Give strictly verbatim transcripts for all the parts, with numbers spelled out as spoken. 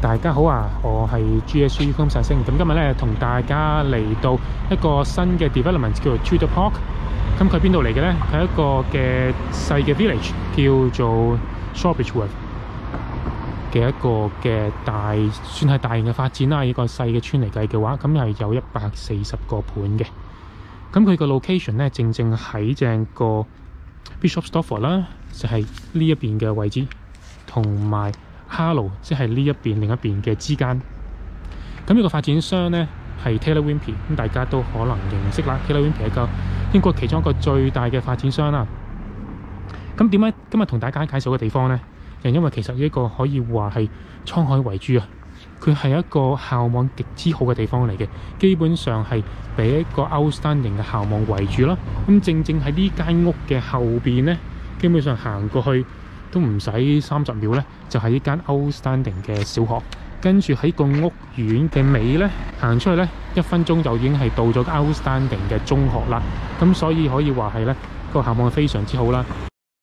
大家好啊，我係 G S G 方石星，咁今日咧同大家嚟到一個新嘅 development 叫做 Tudor Park。咁佢邊度嚟嘅咧？佢係一個嘅細嘅 village 叫做 Shorebridgeworth 嘅一個嘅大，算係大型嘅發展啦。呢個細嘅村嚟計嘅話，咁係有一百四十個盤嘅。咁佢個 location 咧，正正喺正個 Bishop Stortford 啦，就係呢一邊嘅位置，同埋Harlow 即係呢一邊另一邊嘅之間。咁呢個發展商呢係 Taylor Wimpey， 咁大家都可能認識啦。Taylor Wimpey 係一個英國其中一個最大嘅發展商啦。咁點解今日同大家介紹嘅地方呢？就因為其實呢個可以話係滄海遺珠啊！佢係一個校網極之好嘅地方嚟嘅，基本上係俾一個 outstanding 嘅校網圍住啦。咁正正喺呢間屋嘅後邊呢，基本上行過去都唔使三十秒咧，就係呢間 outstanding 嘅小學。跟住喺個屋苑嘅尾咧，行出去咧，一分鐘就已經係到咗 outstanding 嘅中學啦。咁所以可以話係咧，個校網係非常之好啦。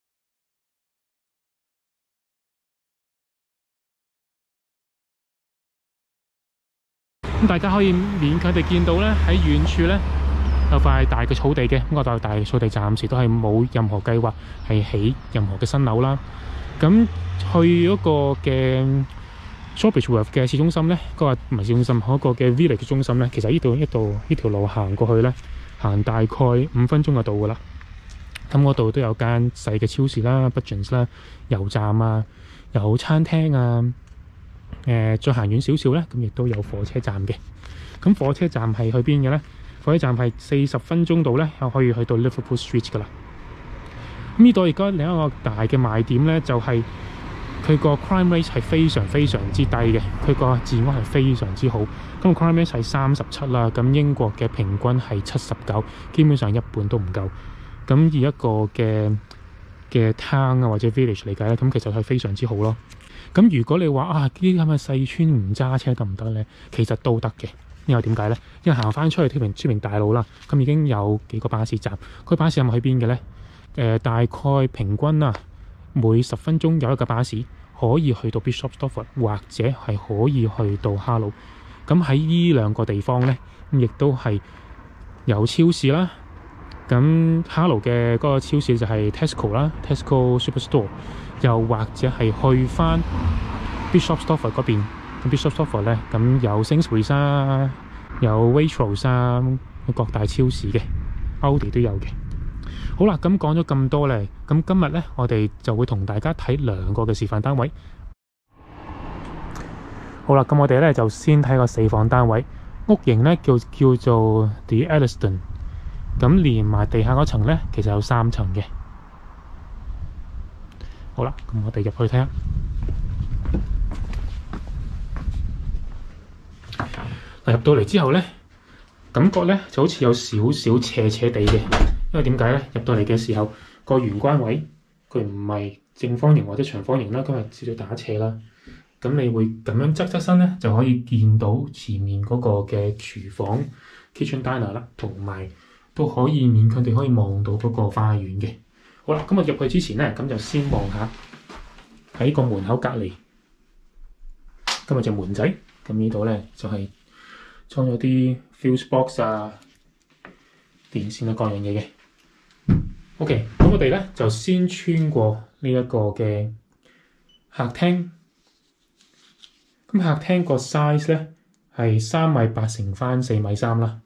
咁大家可以勉強地見到咧，喺遠處咧有塊大嘅草地嘅。咁個大大草地暫時都係冇任何計劃係起任何嘅新樓啦。咁去嗰個嘅 Shorebridgeworth 嘅市中心咧，嗰個唔係市中心，嗰個嘅 village 嘅中心咧，其實呢度呢度呢條路行過去咧，行大概五分鐘就到噶啦。咁嗰度都有間細嘅超市啦、Budgens 啦、油站啊、有餐廳啊。誒、呃，再行遠少少咧，咁亦都有火車站嘅。咁火車站係去邊嘅咧？火車站係四十分鐘度咧，又可以去到 Liverpool Street 噶啦。咁呢度而家另一個大嘅賣點咧，就係佢個 crime rate 係非常非常之低嘅，佢個治安係非常之好。咁 crime rate 係三十七啦，咁英國嘅平均係七十九，基本上一半都唔夠。咁以一個嘅嘅 town 啊或者 village 嚟計咧，咁其實係非常之好咯。咁如果你話啊，呢啲咁嘅細村唔揸車得唔得咧？其實都得嘅。因為點解咧？因為行翻出去屯門出面大路啦，咁已經有幾個巴士站。佢巴士站去邊嘅咧？誒、呃，大概平均啊，每十分鐘有一個巴士可以去到 Bishop Stortford， 或者係可以去到 Harlow。咁喺呢兩個地方咧，咁亦都係有超市啦。咁 Harlow 嘅嗰個超市就係 Tesco 啦 ，Tesco Superstore。又或者係去翻 Bishop Stortford 嗰邊，咁 Bishop Stortford 咧，咁有 Sainsbury's 啊，有 Waitrose 啊，各大超市嘅 Aldi 都有嘅。好啦，咁講咗咁多咧，咁今日咧我哋就會同大家睇兩個嘅示範單位。好啦，咁我哋咧就先睇個四房單位，屋型咧叫叫做 The Elliston， 咁連埋地下嗰層咧，其實有三層嘅。好啦，咁我哋入去睇下。嗱，入到嚟之後咧，感覺咧就好似有少少斜斜地嘅，因為點解咧？入到嚟嘅時候，個玄關位佢唔係正方形或者長方形啦，咁係少少打斜啦。咁你會咁樣側側身咧，就可以見到前面嗰個嘅廚房 kitchen diner 啦，同埋都可以勉強地可以望到嗰個花園嘅。好啦，咁我入去之前咧，咁就先望下喺個門口隔離，今日隻門仔，咁呢度咧就係裝咗啲 fuse box 啊、電線啊各樣嘢嘅。OK， 咁我哋咧就先穿過呢一個嘅客廳。咁客廳個 size 咧係三米八乘翻四米三啦。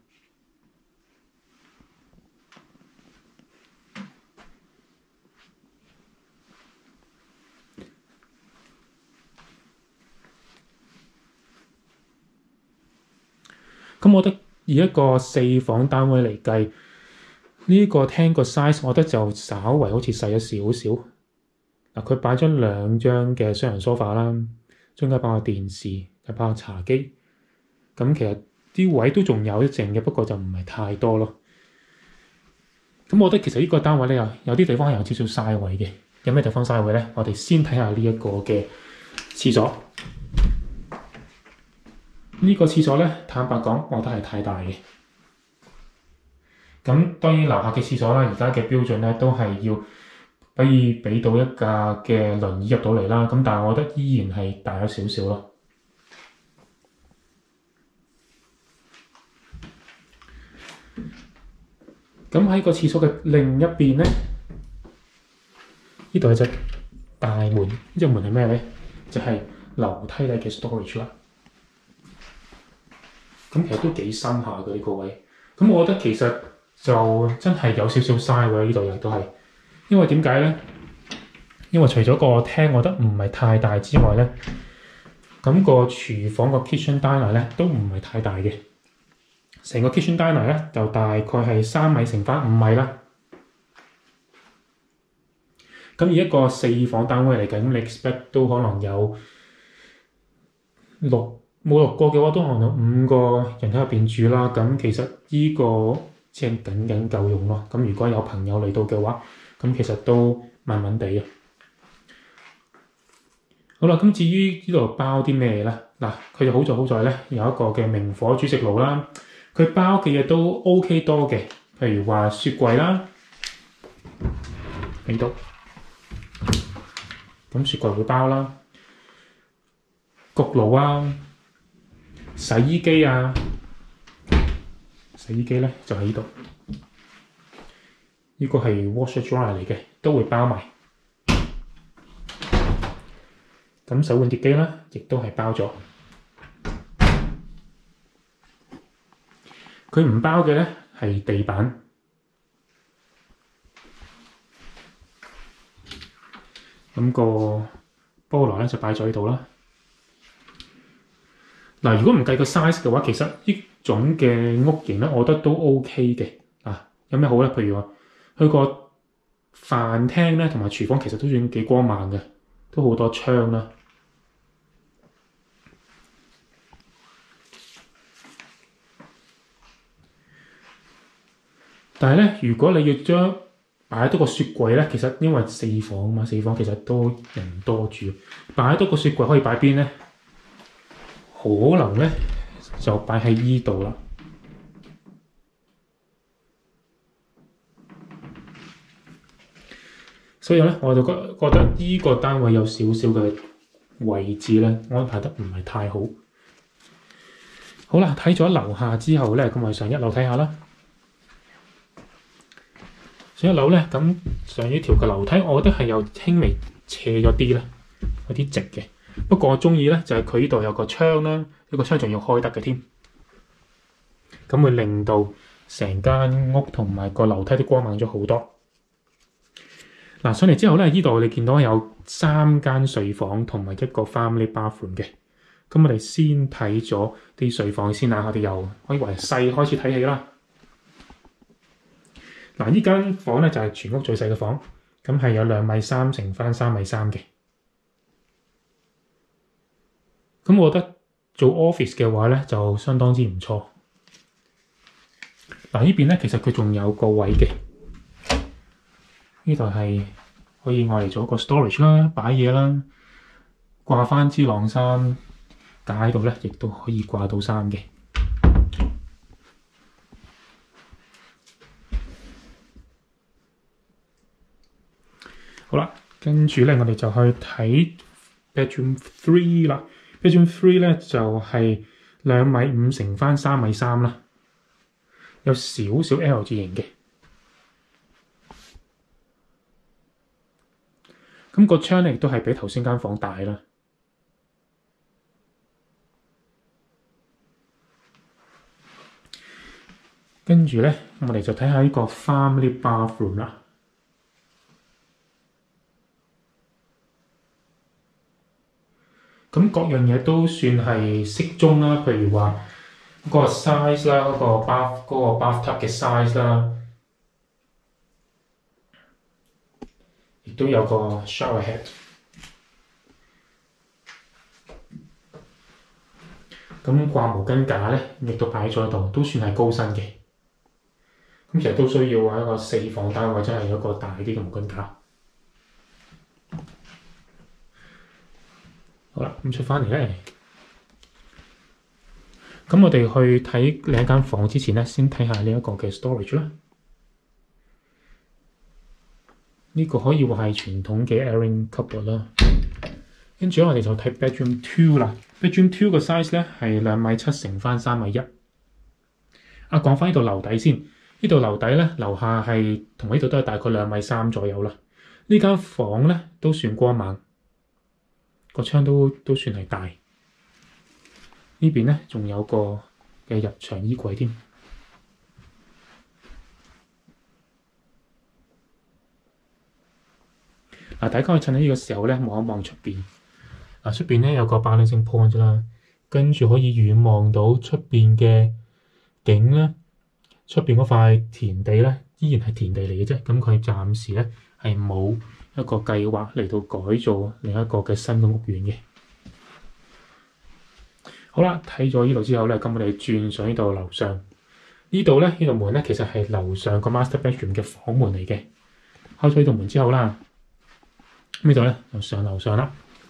咁我覺得以一個四房單位嚟計，呢、這個廳個 size， 我覺得就稍為好似細咗少少。嗱，佢擺咗兩張嘅雙人 sofa 啦，中間擺個電視，又擺個茶几。咁其實啲位都仲有一剩嘅，不過就唔係太多咯。咁我覺得其實呢個單位咧，有有啲地方係有少少嘥位嘅。有咩地方嘥位咧？我哋先睇下呢一個嘅廁所。呢個廁所咧，坦白講，我覺得係太大嘅。咁當然樓下嘅廁所啦，而家嘅標準咧都係要可以俾到一架嘅輪椅入到嚟啦。咁但係我覺得依然係大咗少少咯。 咁喺個廁所嘅另一邊咧，呢度有隻大門，呢隻門係咩咧？就係、是、樓梯底嘅 storage 啦。咁其實都幾深下嘅呢個位。咁我覺得其實就真係有少少嘥喎，呢度亦都係。因為點解咧？因為除咗個廳，我覺得唔係太大之外咧，咁、個廚房個 kitchen diner 咧都唔係太大嘅。成個 kitchen diner 咧就大概係三米乘翻五米啦。咁以一個四房單位嚟計，咁你 expect 都可能有六冇六個嘅話，都可能有五個人喺入邊住啦。咁其實呢個即係僅僅夠用咯。咁如果有朋友嚟到嘅話，咁其實都慢慢地嘅。好啦，咁至於呢度包啲咩咧？嗱，佢就好在好在咧有一個嘅明火煮食爐啦。佢包嘅嘢都 OK 多嘅，譬如話雪櫃啦，喺度。咁雪櫃會包啦，焗爐啊、洗衣機啊，洗衣機咧就喺呢度。呢個係 washer dryer 嚟嘅，都會包埋。咁洗碗碟機啦，亦都係包咗。佢唔包嘅咧係地板。咁個菠蘿咧就擺咗喺度啦。嗱，如果唔計個 size 嘅話，其實呢種嘅屋型咧，我覺得都 OK 嘅。啊，有咩好咧？譬如話，佢個飯廳咧同埋廚房其實都算幾光猛嘅，都好多窗啦。但係咧，如果你要將擺多個雪櫃咧，其實因為四房嘛，四房其實都人多住，擺多個雪櫃可以擺邊咧？可能咧就擺喺依度啦。所以咧，我就覺覺得依個單位有少少嘅位置咧安排得唔係太好。好啦，睇咗樓下之後咧，咁我哋上一樓睇下啦。上一樓咧，咁上呢條嘅樓梯，我覺得係有輕微斜咗啲啦，有啲直嘅。不過我中意咧，就係佢呢度有個窗啦，呢個窗仲要開得嘅添，咁會令到成間屋同埋個樓梯都光猛咗好多。嗱，上嚟之後咧，呢度你見到有三間睡房同埋一個 family bathroom 嘅。咁我哋先睇咗啲睡房先啦，我哋由可以由細開始睇起啦。嗱，呢間房咧就係全屋最細嘅房，咁係有兩米三乘翻三米三嘅。咁我覺得做 office 嘅話咧就相當之唔錯。嗱，呢邊咧其實佢仲有個位嘅，呢度係可以愛嚟做一個 storage 啦，擺嘢啦，掛翻支晾衫架喺度咧，亦都可以掛到衫嘅。好啦，跟住咧，我哋就去睇 bedroom three 啦。bedroom three 咧就係兩米五乘翻三米三啦，有少少 L 字形嘅。咁個窗咧亦都係比頭先間房大啦。跟住咧，我哋就睇下呢個 family bathroom 啦。咁各樣嘢都算係適中啦，譬如話嗰個 size 啦，嗰個 bath 嗰個 bathtub 嘅 size 啦，亦都有個 shower head。咁掛毛巾架咧，亦都擺咗喺度，都算係高身嘅。咁其實都需要話一個四房單位，真係有一個大啲嘅毛巾架。好啦，咁出翻嚟咧，咁我哋去睇另一間房之前咧，先睇下呢一個嘅 storage 啦。呢、這個可以話係傳統嘅 airing cupboard 啦。跟住咧，我哋就睇 bedroom two 啦。bedroom two 個 size 咧係兩米七乘翻三米一。啊，講翻呢度樓底先， 呢度樓底咧，樓下係同呢度都係大概兩米三左右啦。呢間房咧都算光猛，個窗都都算係大。呢邊咧仲有個嘅入牆衣櫃添。嗱，大家可以趁喺呢個時候咧望一望出邊。嗱，出邊咧有個 balancing point 啦，跟住可以遠望到出邊嘅景咧。出邊嗰塊田地咧依然係田地嚟嘅啫，咁佢暫時咧係冇一個計劃嚟到改造另一個嘅新嘅屋苑嘅。好啦，睇咗呢度之後咧，咁我哋轉上呢度樓上。呢度咧，呢度門咧其實係樓上個 master bedroom 嘅房門嚟嘅。開咗呢度門之後啦，呢度咧就上樓上啦。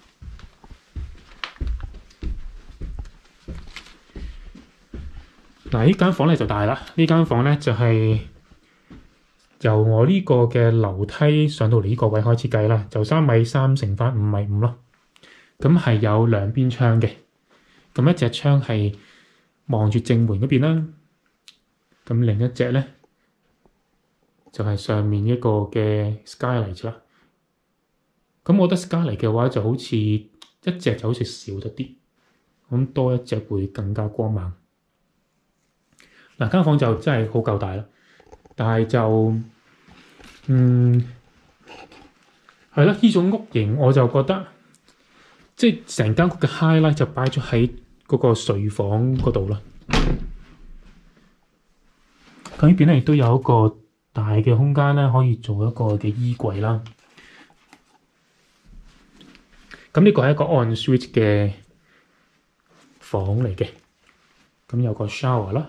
嗱，呢間房咧就大啦。呢間房咧就係由我呢個嘅樓梯上到嚟呢個位開始計啦，就三米三乘翻五米五咯。咁係有兩邊窗嘅，咁一隻窗係望住正門嗰邊啦。咁另一隻咧就係上面一個嘅 skylight 啦。咁我覺得 skylight 嘅話就好似一隻就好似少咗啲，咁多一隻會更加光猛。嗱，間房就真係好夠大啦，但係就嗯係啦，呢種屋型我就覺得即係成間屋嘅 highlight 就擺咗喺嗰個睡房嗰度啦。咁呢邊咧亦都有一個大嘅空間咧，可以做一個嘅衣櫃啦。咁呢個係一個 en suite 嘅房嚟嘅，咁有個 shower 啦。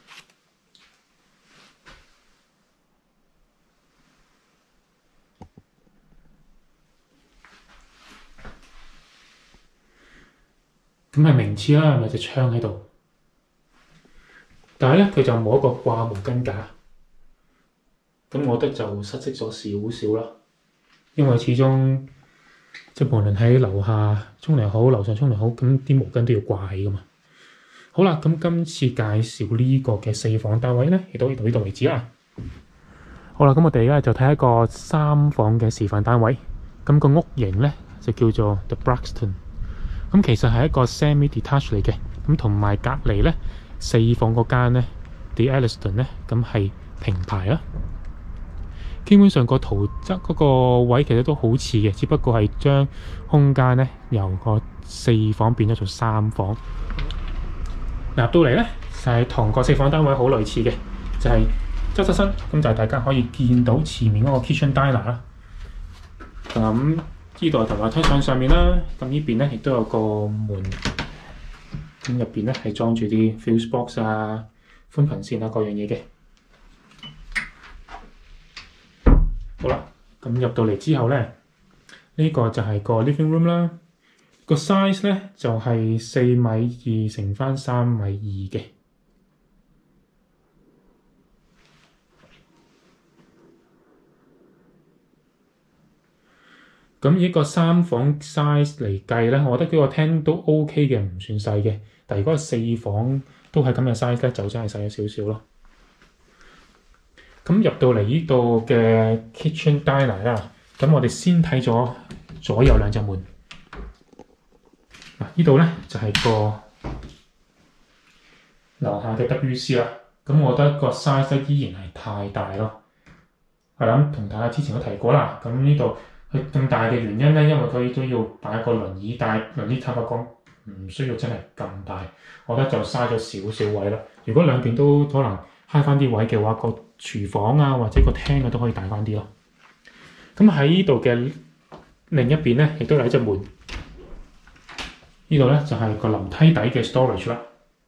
咁係明廁啦，有隻窗喺度，但係咧佢就冇一個掛毛巾架，咁我覺得就失色咗少少啦。因為始終即係無論喺樓下沖涼好，樓上沖涼好，咁啲毛巾都要掛起噶嘛。好啦，咁今次介紹呢個嘅四房單位咧，亦都到呢度為止啦。好啦，咁我哋而家就睇一個三房嘅示範單位，咁、個屋型咧就叫做 The Braxton。咁其實係一個 semi-detached 嚟嘅，咁同埋隔離咧四房嗰間咧 The Elliston 咧，咁係平排啦。基本上個圖則嗰個位其實都好似嘅，只不過係將空間咧由個四房變咗做三房。入到嚟咧就係、是、同個四房單位好類似嘅，就係側側身，咁就係大家可以見到前面嗰個 kitchen diner 啦。咁呢度係同埋推上上面啦，咁呢邊咧亦都有個門，咁入邊咧係裝住啲 fuse box 啊、寬頻線啊各樣嘢嘅。好啦，咁入到嚟之後咧，呢、呢個就係個 living room 啦。個 size 咧就係四米二乘翻三米二嘅。咁呢個三房 size 嚟計咧，我覺得呢個廳都 OK 嘅，唔算細嘅。但係如果四房都係咁嘅 size 咧，就真係細咗少少咯。咁入到嚟呢度嘅 kitchen diner 啦，咁我哋先睇咗左右兩隻門。嗱，呢度咧就係、是、個樓下嘅 W C 啦。咁我覺得個 size 依然係太大咯。係啦，同大家之前都提過啦。咁呢度佢咁大嘅原因咧，因為佢都要擺個輪椅，但係輪椅坦白講唔需要真係咁大，我覺得就嘥咗少少位啦。如果兩邊都可能慳翻啲位嘅話，個廚房啊或者個廳啊都可以大翻啲咯。咁喺呢度嘅另一邊咧，亦都有一隻門。呢度咧就係、是、個樓梯底嘅 storage 啦。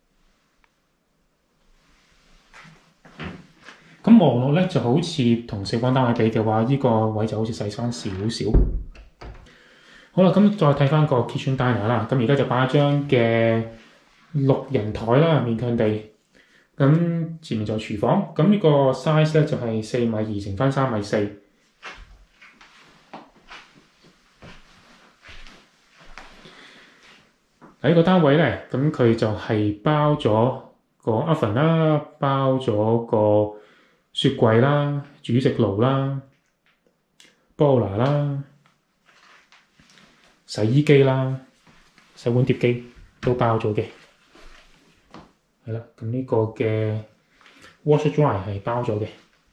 咁望落咧就好似同四房單位比嘅話，呢、這個位就好似細翻少少。好啦，咁再睇翻個 kitchen diner 啦。咁而家就擺一張嘅六人台啦，面向地。咁前面就係廚房。咁呢個 size 咧就係、是、四米二乘翻三米四。喺呢個單位咧，咁佢就係包咗個 oven 啦，包咗個雪櫃啦、煮食爐啦、波拿啦、洗衣機啦、洗碗碟機都包咗嘅。係啦，咁呢個嘅 washer dry 係包咗嘅。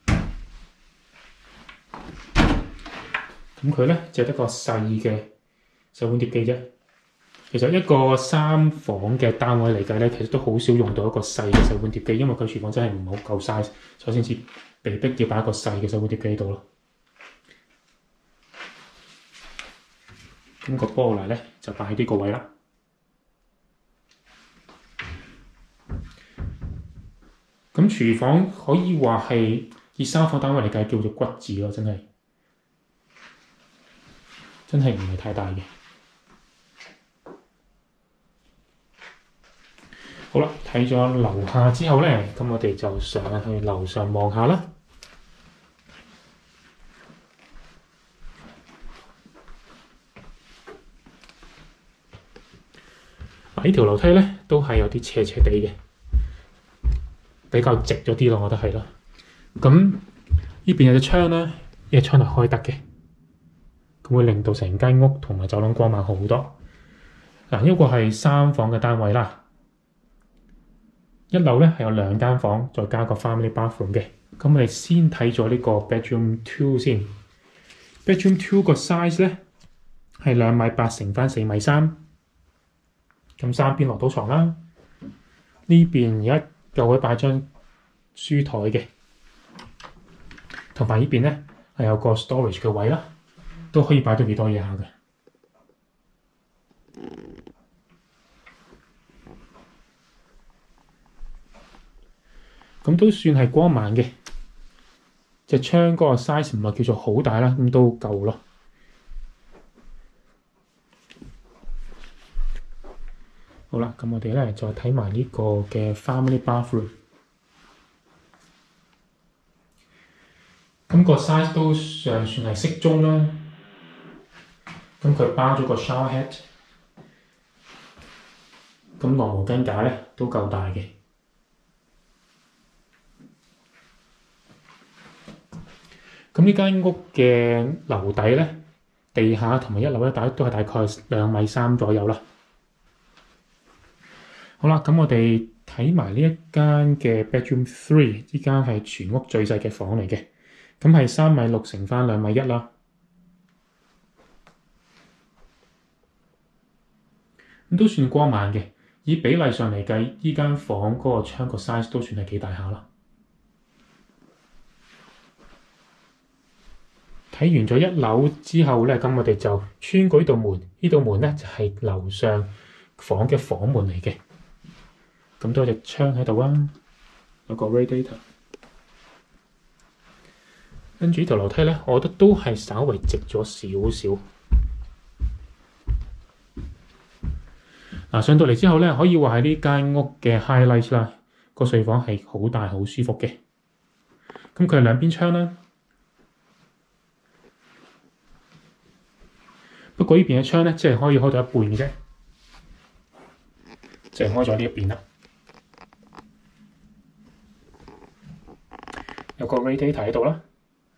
咁佢咧就得個細嘅洗碗碟機啫。其實一個三房嘅單位嚟計咧，其實都好少用到一個細嘅洗碗碟機，因為佢廚房真係唔好夠 size，所以先至被逼要擺一個細嘅洗碗碟機喺度咯。咁個波拿咧就擺喺呢個位啦。咁廚房可以話係以三房單位嚟計叫做骨子咯，真係真係唔係太大嘅。好啦，睇咗樓下之後咧，咁我哋就上去樓上望下啦。嗱，呢條樓梯咧都係有啲斜斜地嘅，比較直咗啲咯，我覺得係啦。咁呢邊有隻窗啦，呢隻窗係開得嘅，咁會令到成間屋同埋走廊光猛好多。嗱，呢個係三房嘅單位啦。一樓咧係有兩間房，再加個 family bathroom 嘅。咁我哋先睇咗呢個 bedroom two 先。bedroom two 個 size 咧係兩米八乘翻四米三。咁三邊落到床啦。呢邊而家又會擺張書台嘅，同埋呢邊咧係有個 storage 嘅位啦，都可以擺到幾多嘢下嘅。咁都算係光猛嘅，隻窗嗰個 size 唔係叫做好大啦，咁都夠咯。好啦，咁我哋咧再睇埋呢個嘅 family bathroom， 咁個 size 都尚算係適中啦。咁佢包咗個 shower head， 咁晾毛巾架咧都夠大嘅。咁呢間屋嘅樓底咧，地下同埋一樓咧，大都係大概兩米三左右啦。好啦，咁我哋睇埋呢一間嘅 bedroom three， 呢間係全屋最細嘅房嚟嘅，咁係三米六乘翻兩米一啦。咁都算光猛嘅，以比例上嚟計，呢間房嗰個窗個 size 都算係幾大下啦。睇完咗一樓之後咧，咁我哋就穿過呢道門，呢道門咧就係樓上房嘅房門嚟嘅。咁多隻窗喺度啊，有個 radiator。跟住呢條樓梯咧，我覺得都係稍微直咗少少。嗱，上到嚟之後咧，可以話係呢間屋嘅 highlight 啦。個睡房係好大好舒服嘅。咁佢係兩邊窗啦。不過呢邊嘅窗咧，即係可以開到一半嘅啫，就係開咗呢一邊啦。有個 radiator 喺度啦。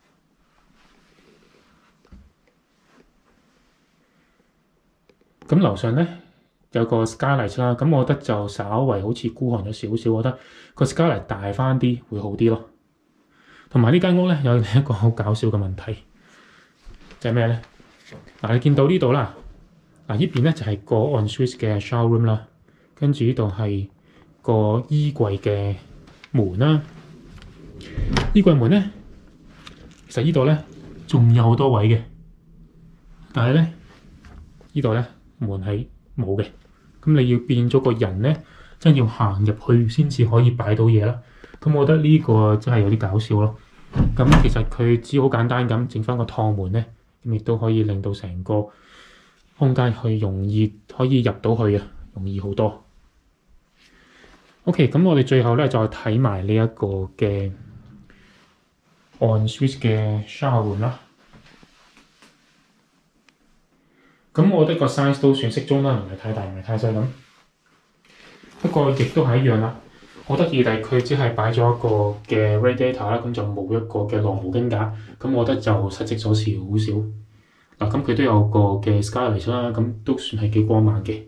咁樓上咧有個 skylight 啦，咁我覺得就稍為好似孤寒咗少少，我覺得個 skylight 大翻啲會好啲咯。同埋呢間屋咧有另一個好搞笑嘅問題，就係咩咧？嗱，你見到呢度啦，嗱呢邊咧就係個 ensuite 嘅 shower room 啦，跟住呢度係個衣櫃嘅門啦。衣櫃門咧，其實呢度咧仲有好多位嘅，但係咧呢度咧門係冇嘅，咁你要變咗個人咧，真係要行入去先至可以擺到嘢啦。咁我覺得呢個真係有啲搞笑咯。咁其實佢只好簡單咁整翻個趟門咧。咁亦都可以令到成個空間去容易可以入到去啊，容易好多。OK， 咁我哋最後咧再睇埋呢一個嘅 ensuite 嘅 shower room 啦。咁我覺得個 size 都算適中啦，唔係太大，唔係太細咁。不過亦都係一樣啦， 好得意，但係佢只係擺咗一個嘅 radiator 啦，咁就冇一個嘅晾毛巾架，咁我覺得就失職咗少少。嗱，咁佢都有個嘅 skylight 啦，咁都算係幾光猛嘅。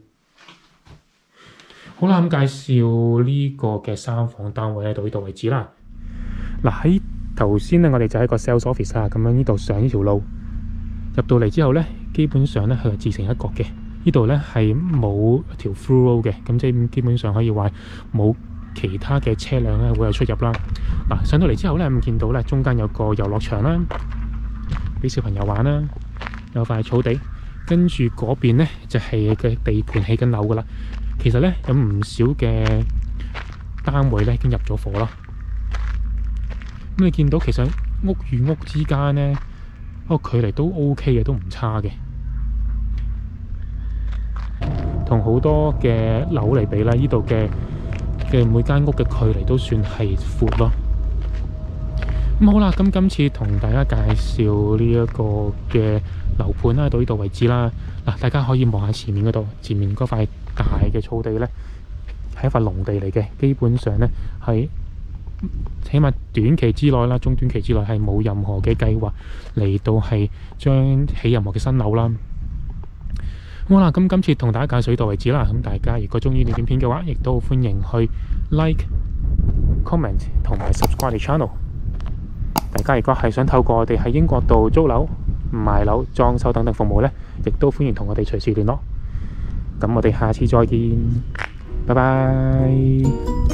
好啦，咁介紹呢個嘅三房單位咧到呢度為止啦。嗱，喺頭先咧，我哋就喺個 sales office 啊，咁樣呢度上呢條路入到嚟之後咧，基本上咧佢係自成一角嘅。呢度咧係冇條 through road 嘅，咁即係基本上可以話冇其他嘅車輛咧會有出入啦。嗱，上到嚟之後咧，咁見到咧中間有個遊樂場啦，俾小朋友玩啦，有塊草地，跟住嗰邊咧就係嘅地盤起緊樓噶啦。其實咧有唔少嘅單位咧已經入咗伙啦。咁你見到其實屋與屋之間咧嗰個距離都 OK 嘅，都唔差嘅。同好多嘅樓嚟比啦，呢度嘅嘅每間屋嘅距離都算係闊咯。咁好啦，咁今次同大家介紹呢一個嘅樓盤啦，到呢度為止啦。嗱，大家可以望下前面嗰度，前面嗰塊大嘅草地咧，係一塊農地嚟嘅。基本上咧係起碼短期之內啦，中短期之內係冇任何嘅計劃嚟到係將起任何嘅新樓啦。好啦，咁今次同大家介紹呢度為止啦。咁大家如果中意呢段影片嘅話，亦都歡迎去 like、comment 同埋 subscribe channel。大家如果係想透過我哋喺英國度租樓、賣樓、裝修等等服務呢，亦都歡迎同我哋隨時聯絡。咁我哋下次再見，拜拜。